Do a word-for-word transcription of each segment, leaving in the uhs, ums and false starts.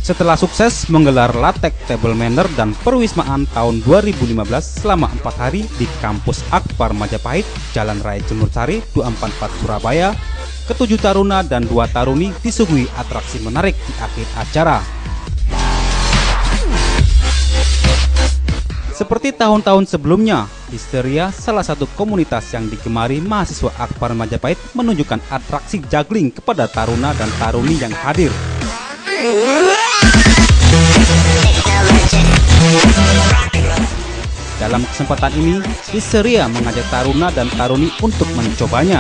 Setelah sukses menggelar Latek Table Manner dan Perwismaan tahun dua ribu lima belas selama empat hari di Kampus Akbar Majapahit, Jalan Raya Jemur Sari dua empat empat Surabaya, ketujuh taruna dan dua taruni disuguhi atraksi menarik di akhir acara. Seperti tahun-tahun sebelumnya, Histeria, salah satu komunitas yang digemari mahasiswa Akbar Majapahit, menunjukkan atraksi juggling kepada taruna dan taruni yang hadir. Dalam kesempatan ini, Histeria mengajak taruna dan taruni untuk mencobanya.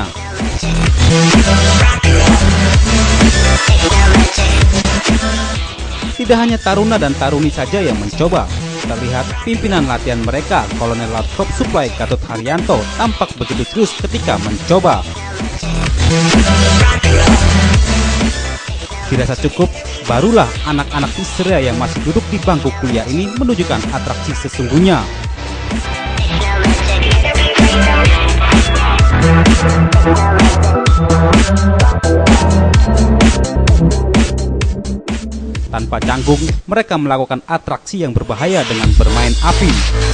Tidak hanya taruna dan taruni saja yang mencoba. Terlihat pimpinan latihan mereka, Kolonel Latkop Suplai Gatot Haryanto, tampak begitu serius ketika mencoba. Dirasa cukup, barulah anak-anak Histeria yang masih duduk di bangku kuliah ini menunjukkan atraksi sesungguhnya. Tanpa canggung, mereka melakukan atraksi yang berbahaya dengan bermain api.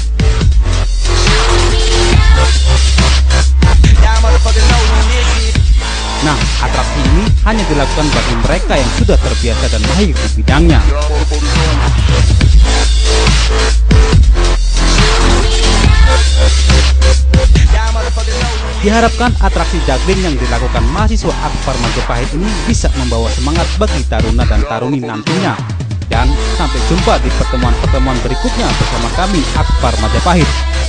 Nah, atraksi ini hanya dilakukan bagi mereka yang sudah terbiasa dan mahir di bidangnya. Diharapkan atraksi juggling yang dilakukan mahasiswa Akbar Majapahit ini bisa membawa semangat bagi taruna dan taruni nantinya. Dan sampai jumpa di pertemuan-pertemuan berikutnya bersama kami Akbar Majapahit.